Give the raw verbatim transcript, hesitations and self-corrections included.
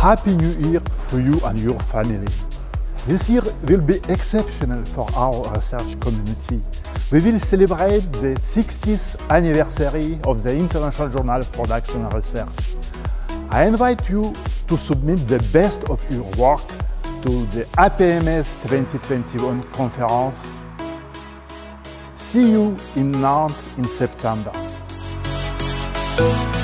Happy New Year to you and your family. This year will be exceptional for our research community. We will celebrate the sixtieth anniversary of the International Journal of Production Research. I invite you to submit the best of your work to the A P M S twenty twenty-one conference. See you in Nantes in September.